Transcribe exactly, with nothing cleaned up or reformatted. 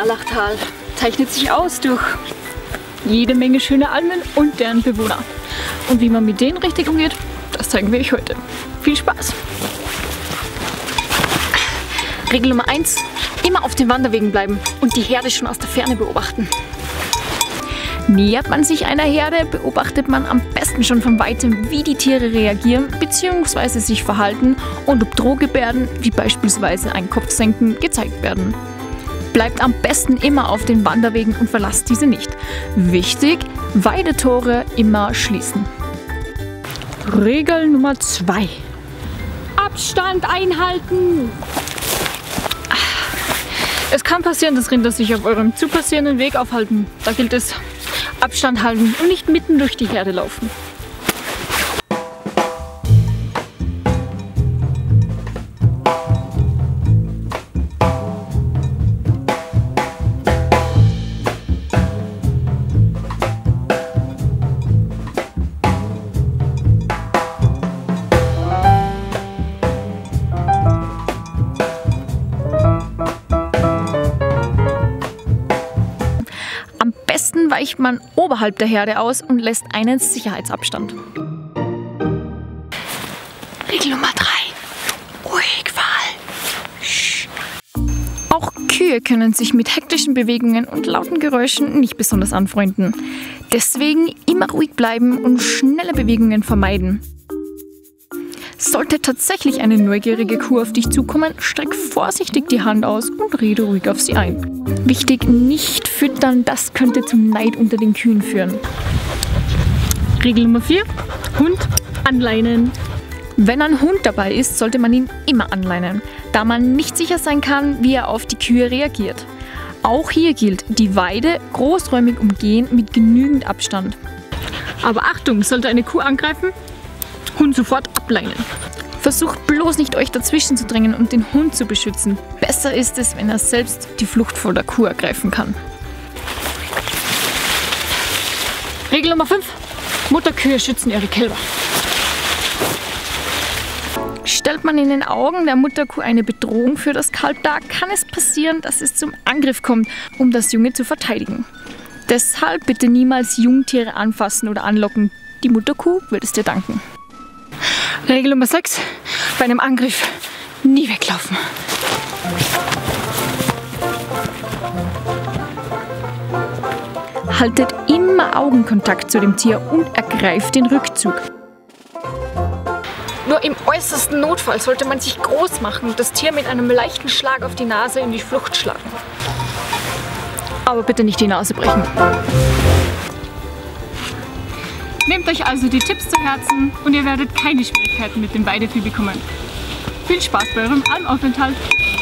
Harlachtal zeichnet sich aus durch jede Menge schöne Almen und deren Bewohner. Und wie man mit denen richtig umgeht, das zeigen wir euch heute. Viel Spaß! Regel Nummer eins. Immer auf den Wanderwegen bleiben und die Herde schon aus der Ferne beobachten. Nähert man sich einer Herde, beobachtet man am besten schon von weitem, wie die Tiere reagieren bzw. sich verhalten und ob Drohgebärden, wie beispielsweise ein Kopfsenken, gezeigt werden. Bleibt am besten immer auf den Wanderwegen und verlasst diese nicht. Wichtig, Weidetore immer schließen. Regel Nummer zwei. Abstand einhalten! Es kann passieren, dass Rinder sich auf eurem zu passierenden Weg aufhalten. Da gilt es, Abstand halten und nicht mitten durch die Herde laufen. Am besten weicht man oberhalb der Herde aus und lässt einen Sicherheitsabstand. Regel Nummer drei. Ruhig Wahl. Auch Kühe können sich mit hektischen Bewegungen und lauten Geräuschen nicht besonders anfreunden. Deswegen immer ruhig bleiben und schnelle Bewegungen vermeiden. Sollte tatsächlich eine neugierige Kuh auf dich zukommen, streck vorsichtig die Hand aus und rede ruhig auf sie ein. Wichtig, nicht füttern, das könnte zum Neid unter den Kühen führen. Regel Nummer vier. Hund anleinen. Wenn ein Hund dabei ist, sollte man ihn immer anleinen, da man nicht sicher sein kann, wie er auf die Kühe reagiert. Auch hier gilt, die Weide großräumig umgehen mit genügend Abstand. Aber Achtung, sollte eine Kuh angreifen, Hund sofort ableinen. Versucht bloß nicht, euch dazwischen zu drängen und den Hund zu beschützen. Besser ist es, wenn er selbst die Flucht vor der Kuh ergreifen kann. Regel Nummer fünf. Mutterkühe schützen ihre Kälber. Stellt man in den Augen der Mutterkuh eine Bedrohung für das Kalb dar, kann es passieren, dass es zum Angriff kommt, um das Junge zu verteidigen. Deshalb bitte niemals Jungtiere anfassen oder anlocken. Die Mutterkuh wird es dir danken. Regel Nummer sechs. Bei einem Angriff nie weglaufen. Haltet immer Augenkontakt zu dem Tier und ergreift den Rückzug. Nur im äußersten Notfall sollte man sich groß machen und das Tier mit einem leichten Schlag auf die Nase in die Flucht schlagen. Aber bitte nicht die Nase brechen. Nehmt euch also die Tipps zu Herzen und ihr werdet keine Schwierigkeiten mit dem Weidevieh bekommen. Viel Spaß bei eurem Almaufenthalt!